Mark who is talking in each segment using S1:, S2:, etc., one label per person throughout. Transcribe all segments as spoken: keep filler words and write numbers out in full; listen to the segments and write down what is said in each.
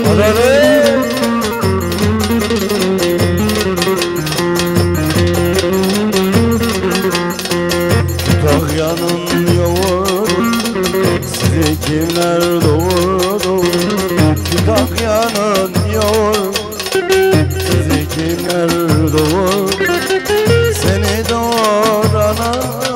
S1: Kütahya'nın yoğurdu, sizi kimler doğurdu? Kütahya'nın yoğurdu, sizi kimler doğurdu? Seni doğurana,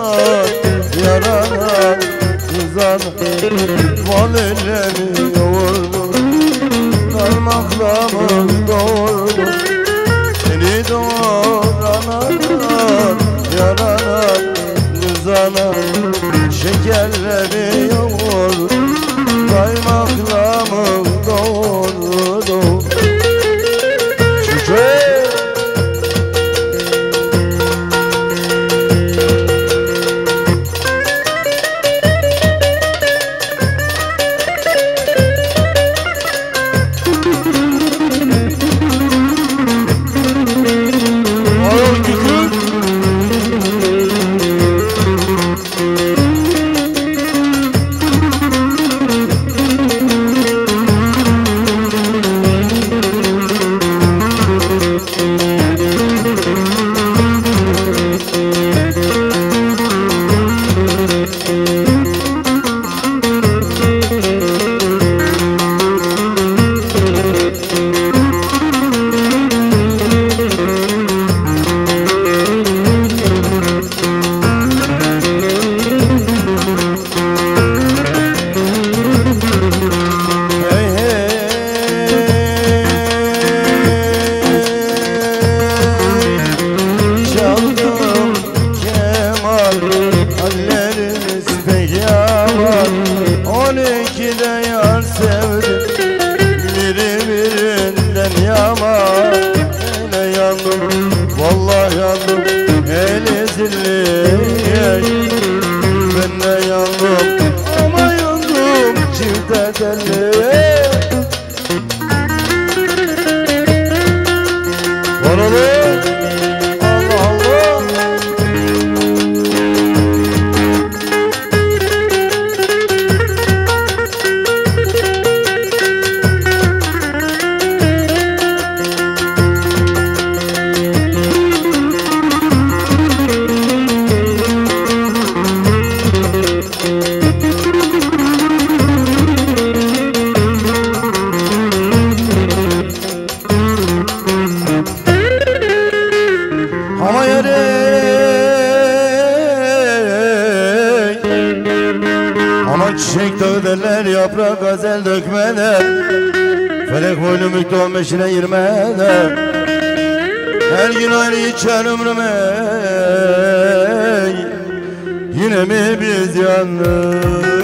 S1: yarana, kızana valilemi yoğurdu, parmakla mı doğurdu? Seni doğurana, yarana, kızana şekerleri yoğurdu, kaymakla mı doğurdu? Şükür. On ikide yar sevdim, biri birinden yaman. Hele yandım, vallahi yandım, hele zilli. Ben de yandım, ama yandım çifte telli. Varalı ama yarey, aman çiçek dağı derler, yaprak gazel dökmeden, felek boynu mülk on beşine yirmeden. Her gün aynı içer ömrüme, yine mi biz yalnız?